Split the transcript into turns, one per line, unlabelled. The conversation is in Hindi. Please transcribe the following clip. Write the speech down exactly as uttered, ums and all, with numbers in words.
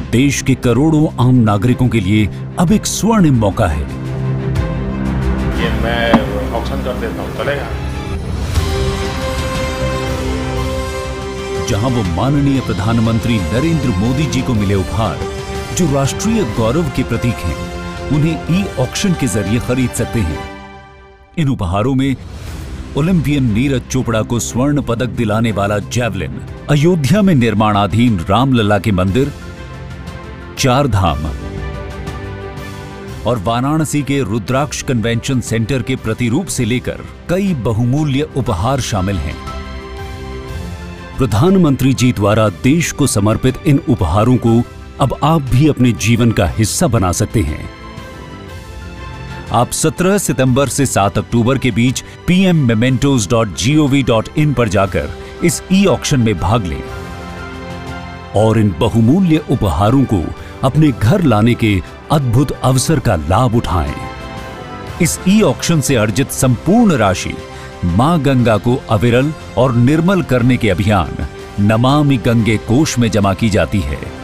देश के करोड़ों आम नागरिकों के लिए अब एक स्वर्णिम मौका है।
ये मैं ऑक्शन कर देता हूं, चलेगा?
जहां वो माननीय प्रधानमंत्री नरेंद्र मोदी जी को मिले उपहार जो राष्ट्रीय गौरव के प्रतीक हैं, उन्हें ई ऑक्शन के जरिए खरीद सकते हैं। इन उपहारों में ओलंपियन नीरज चोपड़ा को स्वर्ण पदक दिलाने वाला जैवलिन, अयोध्या में निर्माणाधीन रामलला के मंदिर, चार धाम और वाराणसी के रुद्राक्ष कन्वेंशन सेंटर के प्रतिरूप से लेकर कई बहुमूल्य उपहार शामिल हैं। प्रधानमंत्री जी द्वारा देश को समर्पित इन उपहारों को अब आप भी अपने जीवन का हिस्सा बना सकते हैं। आप सत्रह सितंबर से सात अक्टूबर के बीच P M mementos dot G O V dot in पर जाकर इस ई ऑक्शन में भाग लें और इन बहुमूल्य उपहारों को अपने घर लाने के अद्भुत अवसर का लाभ उठाएं। इस ई ऑक्शन से अर्जित संपूर्ण राशि मां गंगा को अविरल और निर्मल करने के अभियान नमामि गंगे कोष में जमा की जाती है।